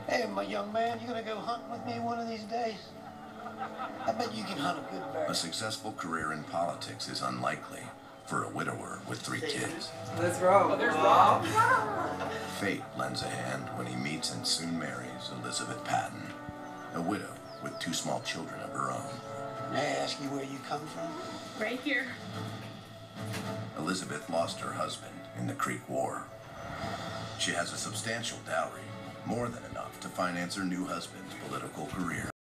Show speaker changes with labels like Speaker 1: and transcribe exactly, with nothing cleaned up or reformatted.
Speaker 1: Hey, my young man, you gonna go hunting with me one of these days? I bet you can hunt a good bear.
Speaker 2: A successful career in politics is unlikely for a widower with three kids.
Speaker 3: Let's roll.
Speaker 4: Oh, there's Rob.
Speaker 2: Fate lends a hand when he meets and soon marries Elizabeth Patton, a widow with two small children of her own.
Speaker 1: May I ask you where you come from?
Speaker 5: Right here.
Speaker 2: Elizabeth lost her husband in the Creek War. She has a substantial dowry, more than enough to finance her new husband's political career.